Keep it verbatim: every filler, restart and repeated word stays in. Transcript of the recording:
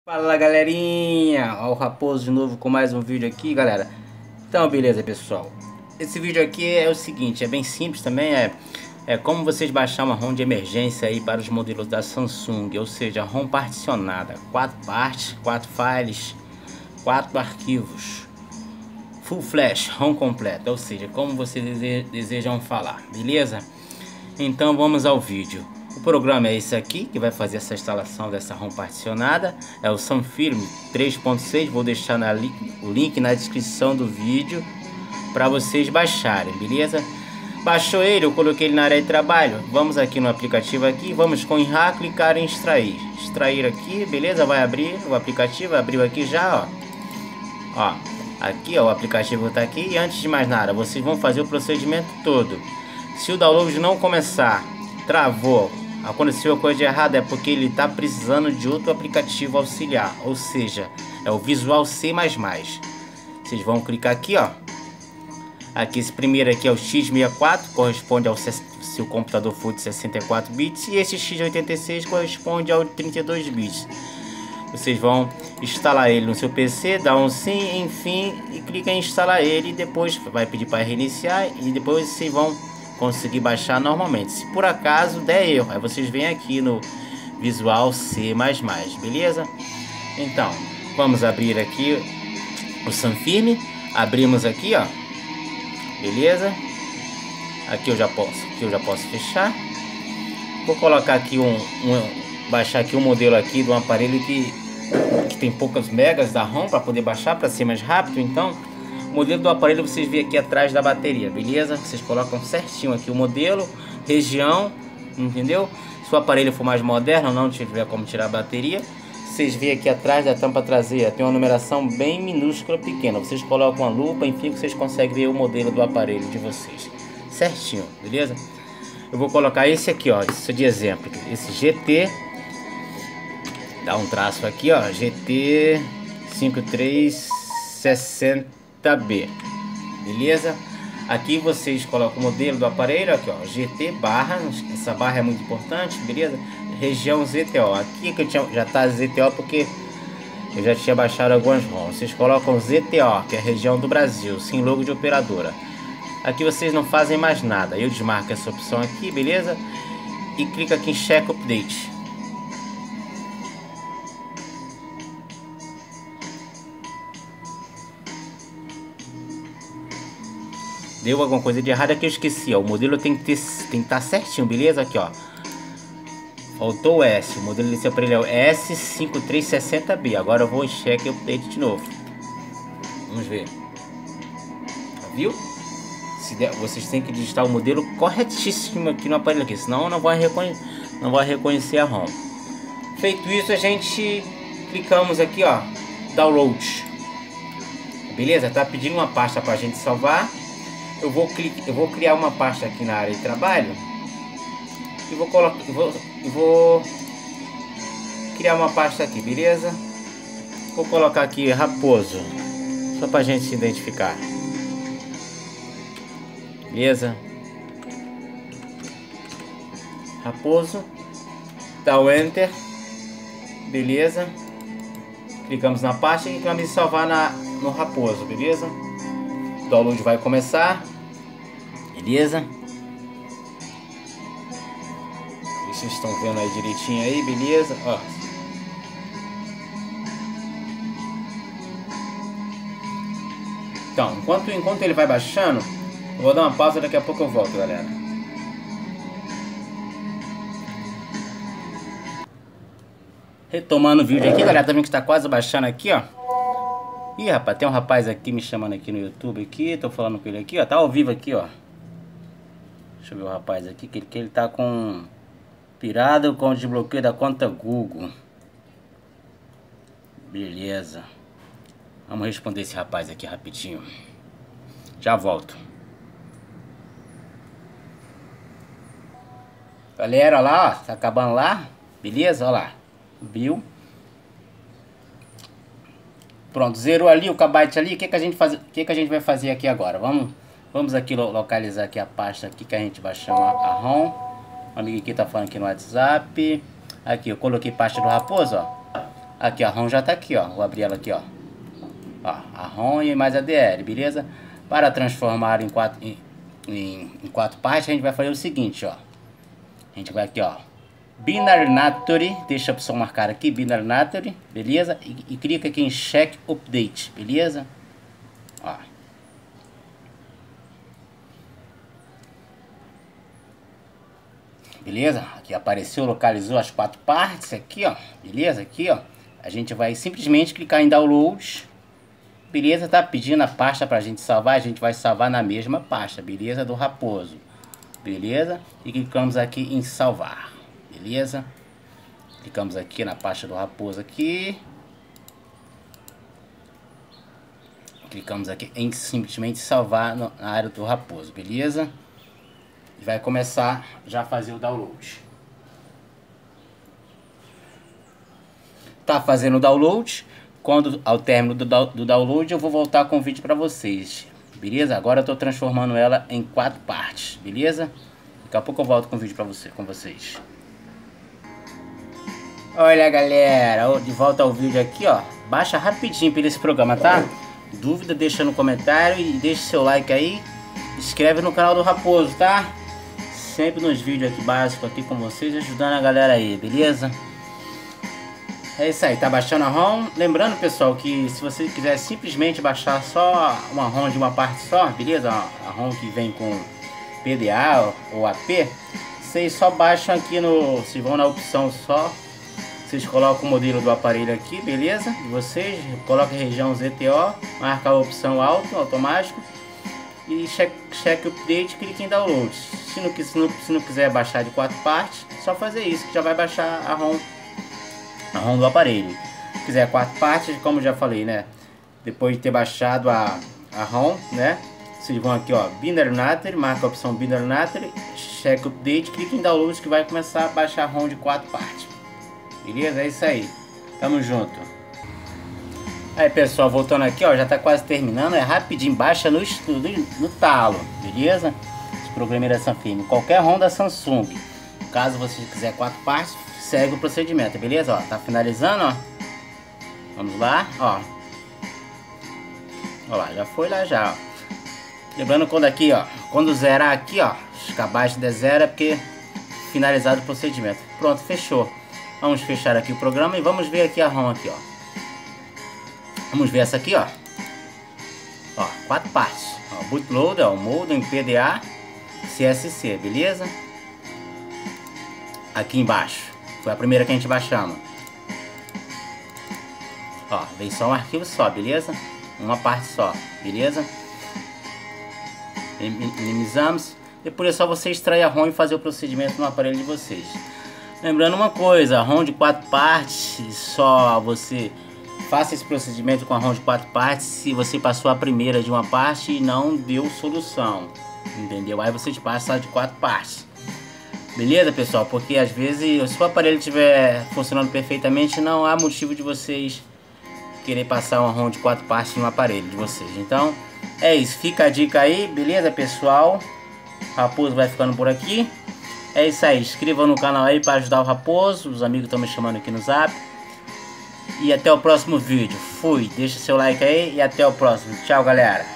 Fala galerinha, ó, o Raposo de novo com mais um vídeo aqui, galera. Então beleza pessoal, esse vídeo aqui é o seguinte, é bem simples também, é, é como vocês baixar uma ROM de emergência aí para os modelos da Samsung. Ou seja, ROM particionada, quatro partes, quatro files, quatro arquivos, full flash, ROM completa. Ou seja, como vocês dese desejam falar, beleza? Então vamos ao vídeo. O programa é esse aqui que vai fazer essa instalação dessa ROM particionada. É o Sanfilm três ponto seis. Vou deixar na li o link na descrição do vídeo para vocês baixarem, beleza? Baixou ele, eu coloquei ele na área de trabalho. Vamos aqui no aplicativo aqui, vamos com I R A, clicar em extrair. Extrair aqui, beleza? Vai abrir o aplicativo, abriu aqui já, ó. Ó, aqui ó, o aplicativo está aqui. E antes de mais nada, vocês vão fazer o procedimento todo. Se o download não começar, travou, aconteceu coisa de errado, é porque ele está precisando de outro aplicativo auxiliar, ou seja, é o Visual C mais mais. Vocês vão clicar aqui, ó. Aqui esse primeiro aqui é o X sessenta e quatro, corresponde ao se o computador for de sessenta e quatro bits, e esse X oitenta e seis corresponde ao trinta e dois bits. Vocês vão instalar ele no seu P C, dá um sim, enfim, e clica em instalar ele, e depois vai pedir para reiniciar, e depois vocês vão conseguir baixar normalmente. Se por acaso der erro, aí vocês vêm aqui no Visual C mais mais, beleza? Então, vamos abrir aqui o Sanfilm. Abrimos aqui, ó. Beleza? Aqui eu já posso, aqui eu já posso fechar. Vou colocar aqui um, um baixar aqui um modelo aqui de um aparelho que, que tem poucas megas da ROM para poder baixar, para ser mais rápido. Então, o modelo do aparelho vocês veem aqui atrás da bateria, beleza? Vocês colocam certinho aqui o modelo, região, entendeu? Se o aparelho for mais moderno, não tiver como tirar a bateria, vocês veem aqui atrás da tampa traseira, tem uma numeração bem minúscula, pequena. Vocês colocam uma lupa, enfim, que vocês conseguem ver o modelo do aparelho de vocês, certinho, beleza? Eu vou colocar esse aqui, ó, isso de exemplo, esse G T, dá um traço aqui, ó, G T cinco três sessenta B, beleza? Aqui vocês colocam o modelo do aparelho, aqui ó, G T barra, essa barra é muito importante, beleza? Região Z T O, aqui que eu tinha, já tá Z T O porque eu já tinha baixado algumas ROMs. Vocês colocam Z T O, que é a região do Brasil, sem logo de operadora. Aqui vocês não fazem mais nada, eu desmarco essa opção aqui, beleza? E clica aqui em Check Update. Deu alguma coisa de errado aqui, eu esqueci, ó. O modelo tem que ter, tem que estar certinho, beleza? Aqui, ó. Faltou o S. O modelo desse aparelho é o S cinco três sessenta B. Agora eu vou em check update de novo. Vamos ver. Viu? Se der, vocês têm que digitar o modelo corretíssimo aqui no aparelho aqui, senão não vai reconhecer, não vai reconhecer a ROM. Feito isso, a gente clicamos aqui, ó, download. Beleza? Tá pedindo uma pasta pra gente salvar. Eu vou, clicar, eu vou criar uma pasta aqui na área de trabalho e vou colocar, vou, vou criar uma pasta aqui, beleza? Vou colocar aqui Raposo, só para a gente se identificar, beleza? Raposo, dá o Enter, beleza? Clicamos na pasta e vamos salvar na, no Raposo, beleza? O download vai começar, beleza? Vocês estão vendo aí direitinho aí, beleza? Ó. Então, enquanto, enquanto ele vai baixando, eu vou dar uma pausa, daqui a pouco eu volto, galera. Retomando o vídeo aqui, galera, tá vendo que está quase baixando aqui, ó. Ih, rapaz, tem um rapaz aqui me chamando aqui no YouTube aqui, tô falando com ele aqui, ó, tá ao vivo aqui, ó. Deixa eu ver o rapaz aqui, que ele, que ele tá com pirado com o desbloqueio da conta Google. Beleza. Vamos responder esse rapaz aqui rapidinho. Já volto. Galera, ó lá, ó, tá acabando lá, beleza, ó lá. Viu? Pronto, zerou ali o kbyte ali. O que que a gente faz, o que que a gente vai fazer aqui agora? Vamos, vamos aqui localizar aqui a pasta aqui que a gente vai chamar a ROM. Um amigo aqui tá falando aqui no WhatsApp. Aqui, eu coloquei pasta do Raposo, ó. Aqui, ó, a ROM já tá aqui, ó. Vou abrir ela aqui, ó. Ó, a ROM e mais a D L, beleza? Para transformar em quatro, em, em, em quatro partes, a gente vai fazer o seguinte, ó. A gente vai aqui, ó. Binary Nature, deixa a opção marcar aqui, Binary Nature, beleza? E, e clica aqui em Check Update, beleza? Ó. Beleza? Aqui apareceu, localizou as quatro partes aqui, ó. Beleza? Aqui, ó. A gente vai simplesmente clicar em Download. Beleza? Tá pedindo a pasta pra gente salvar. A gente vai salvar na mesma pasta, beleza? Do Raposo. Beleza? E clicamos aqui em salvar. Beleza? Clicamos aqui na pasta do Raposo aqui. Clicamos aqui em simplesmente salvar na área do Raposo, beleza? E vai começar já a fazer o download. Tá fazendo o download. Quando ao término do, do download eu vou voltar com o vídeo para vocês, beleza? Agora eu tô transformando ela em quatro partes, beleza? Daqui a pouco eu volto com o vídeo para você, com vocês. Olha, galera, de volta ao vídeo aqui, ó. Baixa rapidinho pelo esse programa, tá? Dúvida, deixa no comentário e deixa seu like aí. Inscreve no canal do Raposo, tá? Sempre nos vídeos aqui básicos aqui com vocês, ajudando a galera aí, beleza? É isso aí, tá baixando a ROM. Lembrando, pessoal, que se você quiser simplesmente baixar só uma ROM de uma parte só, beleza? A ROM que vem com P D A ou A P, vocês só baixam aqui no... Vocês vão na opção só, vocês colocam o modelo do aparelho aqui, beleza? De vocês, coloca a região Z T O, marca a opção alto, automático, e check, check update, clique em download. Se não, se, não, se não quiser baixar de quatro partes, só fazer isso que já vai baixar a ROM, a ROM do aparelho. Se quiser quatro partes, como já falei, né? Depois de ter baixado a, a ROM, né? Vocês vão aqui, ó, Binary Nature, marca a opção Binary Nature, check update, clique em download que vai começar a baixar a ROM de quatro partes. Beleza? É isso aí. Tamo junto. Aí, pessoal, voltando aqui, ó, já tá quase terminando. É rapidinho, baixa no, no, no talo, beleza? Esse programa é firme. Qualquer ROM da Samsung. Caso você quiser quatro partes, segue o procedimento, beleza? Ó, tá finalizando, ó. Vamos lá, ó. Ó lá, já foi lá já, ó. Lembrando quando aqui, ó, quando zerar aqui, ó, acabar de zero é porque finalizado o procedimento. Pronto, fechou. Vamos fechar aqui o programa e vamos ver aqui a ROM aqui, ó. Vamos ver essa aqui, ó. Ó, quatro partes. Ó, bootloader, ó, modem, P D A, C S C, beleza? Aqui embaixo. Foi a primeira que a gente baixamos. Ó, vem só um arquivo só, beleza? Uma parte só, beleza? Minimizamos. Depois é só você extrair a ROM e fazer o procedimento no aparelho de vocês. Lembrando uma coisa, a ROM de quatro partes, só você faça esse procedimento com a ROM de quatro partes se você passou a primeira de uma parte e não deu solução, entendeu? Aí você passa a de quatro partes. Beleza, pessoal? Porque às vezes, se o aparelho estiver funcionando perfeitamente, não há motivo de vocês querer passar uma ROM de quatro partes no aparelho de vocês. Então, é isso. Fica a dica aí, beleza, pessoal? Raposo vai ficando por aqui. É isso aí. Inscreva no canal aí para ajudar o Raposo. Os amigos estão me chamando aqui no Zap. E até o próximo vídeo. Fui. Deixa seu like aí e até o próximo. Tchau, galera.